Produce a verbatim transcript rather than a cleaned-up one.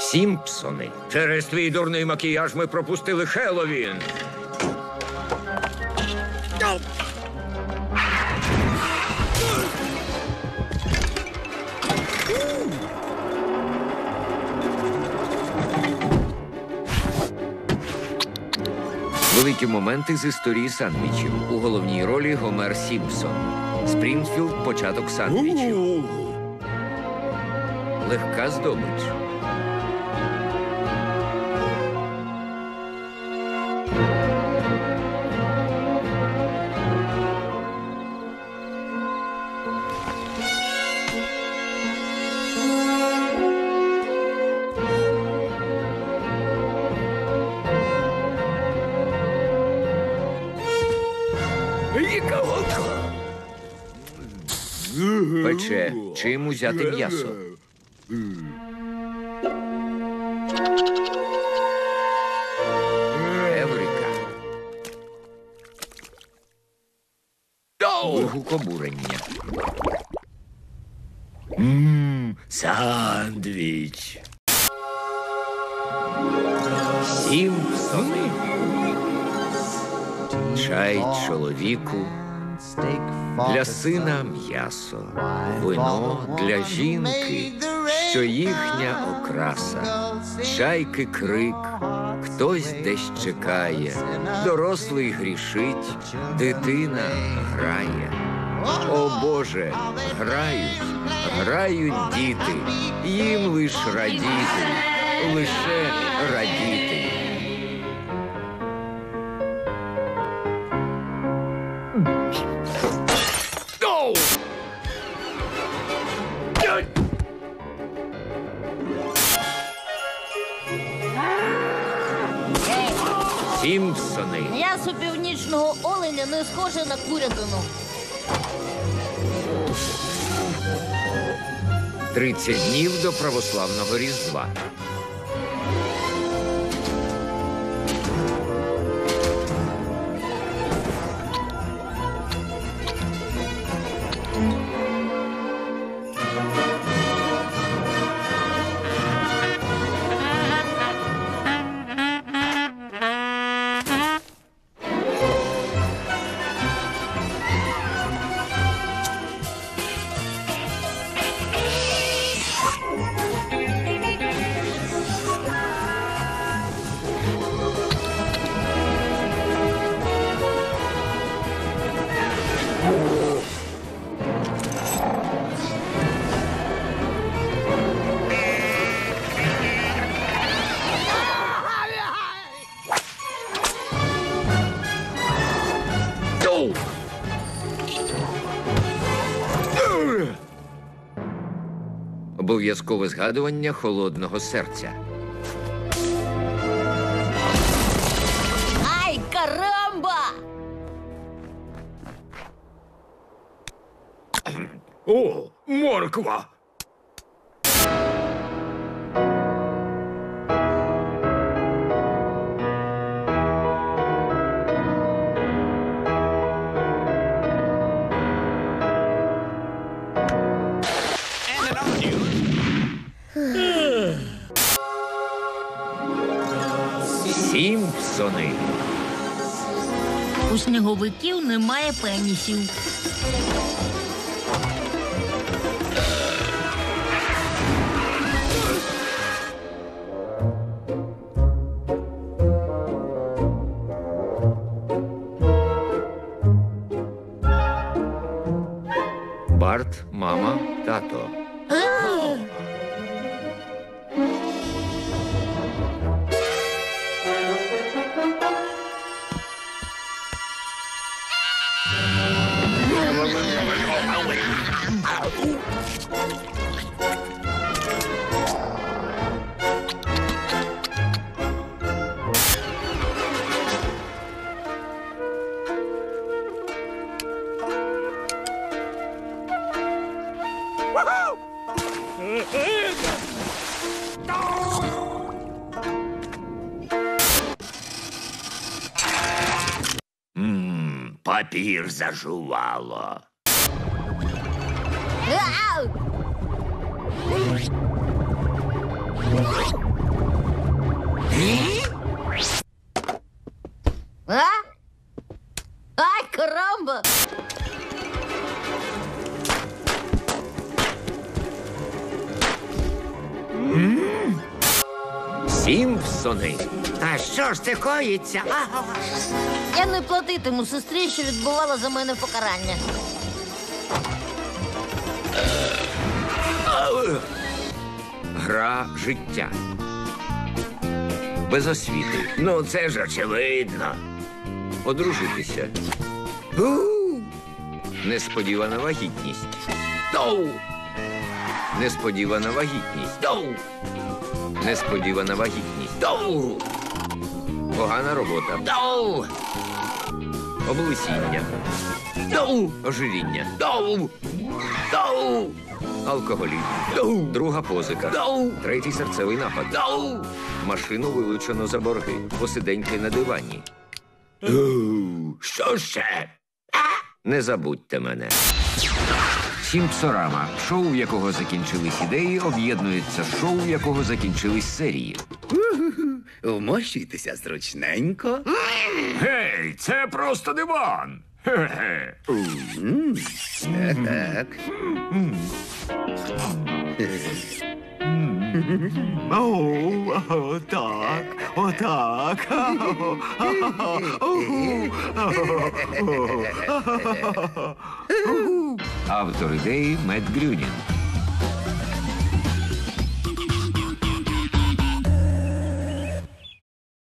Сімпсони. Через твій дурний макіяж ми пропустили Хеллоуін. Великі моменти з історії сандвічів. У головній ролі Гомер Сімпсон. Спрінгфілд – початок сандвічів. Легка здобич. Пече. Чим узяти м'ясо? Еврика. Вигук обурення. Ммм, сандвіч. Сімпсони. Чай чоловіку. Для сина м'ясо, вино для жінки, що їхня окраса. Чайки крик, хтось десь чекає, дорослий грішить, дитина грає. О Боже, грають, грають діти, їм лиш радіти, лише радіти. Сімпсони. М'ясо північного оленя не схоже на курятину. Тридцять днів до православного Різдва. Обов'язкове згадування холодного серця. Ай, карамба! О, морква! Сімпсони. У сніговиків немає пенісів. Барт, мама, тато. Ммм, папір зажувало. Ау! Сімпсони. Та що ж це коїться? Ага. Я не платитиму сестрі, що відбувала за мене покарання. Гра життя. Без освіти. Ну, це ж очевидно. Одружитися. У, Несподівана вагітність. Доу, Несподівана вагітність. доу, Несподівана вагітність. доу, Погана робота. доу, Облесіння. доу, Ожиріння. доу, доу, Алкоголізм. доу, Друга позика. доу, Третій серцевий напад. доу. Машину вилучено за борги. Посиденьки на дивані. У, Що ще? Не забудьте мене. Сімпсорама. Шоу, в якого закінчились ідеї, об'єднується з шоу, в якого закінчились серії. Вмощуйтеся зручненько. Гей, це просто диван. Хе-хе. Так. О, так, отак. Автор ідеї Мет Грюнінг.